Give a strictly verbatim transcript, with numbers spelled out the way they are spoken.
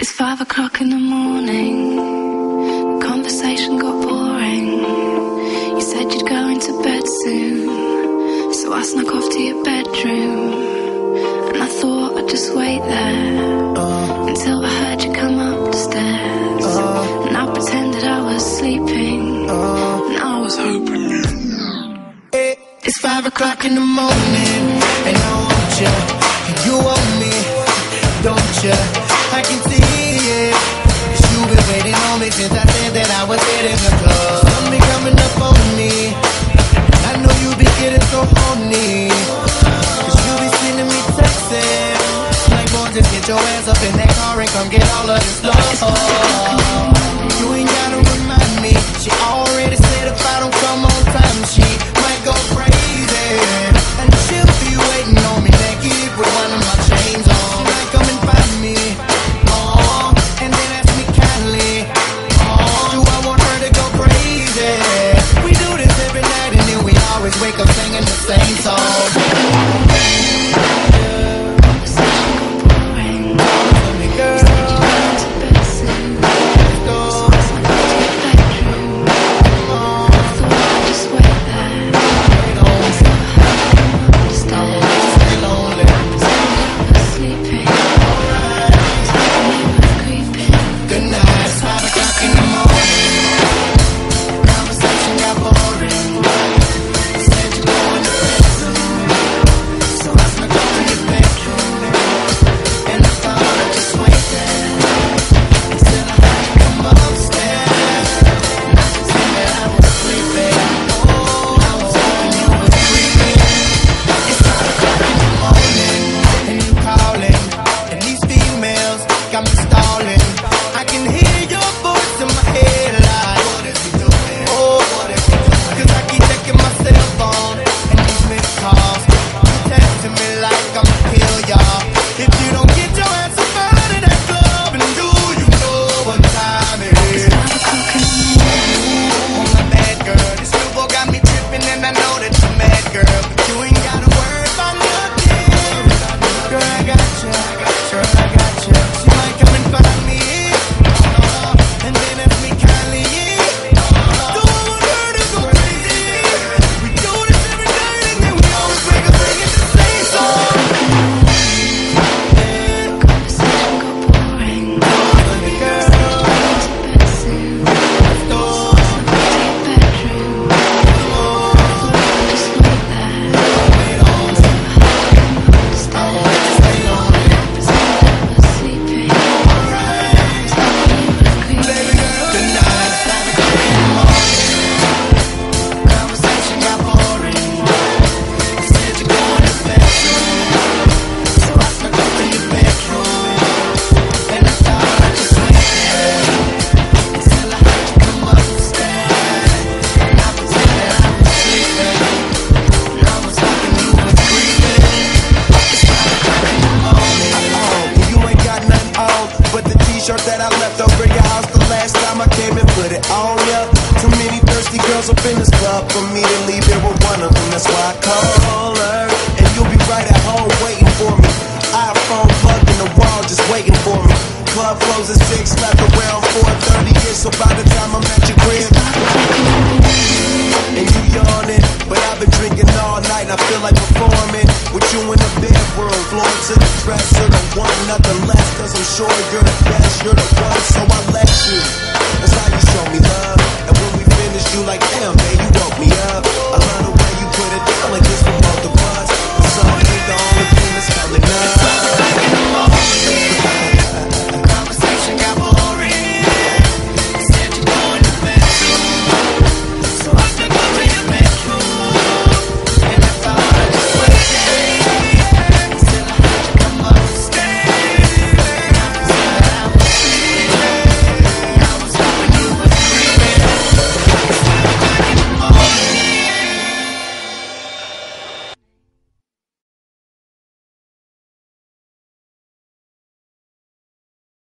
It's five o'clock in the morning. The conversation got boring. You said you'd go into bed soon, so I snuck off to your bedroom. And I thought I'd just wait there uh, until I heard you come up the stairs. uh, And I pretended I was sleeping, uh, and I was hoping you. It's five o'clock in the morning, and I want you, and you want me, don't you? I can see it, 'cause you've been waiting on me since I said that I was hitting the club. Something coming up on me, I know you be getting so horny, 'cause you be sending me texts, like, boy, just get your ass up in that car and come get all of this love. You ain't gotta remind me, she already said if I don't come on time, she might go crazy, and she'll be waiting on me naked with one of my chains on. She might come and find me, oh, and then ask me kindly, oh, do I want her to go crazy? We do this every night and then we always wake up singing the same song. That I left over your house the last time I came and put it on ya. Too many thirsty girls up in this club for me to leave here with one of them. That's why I call her, and you'll be right at home waiting for me. iPhone plugged in the wall, just waiting for me. Club closes six, left around four thirty. Yeah, so by the time I'm at your crib, and you yawning, but I've been drinking all night. I feel like performing with you in the bedroom, floor to the dresser, the one, nothing less. 'Cause I'm sure you're the best, you're the one, so I let you.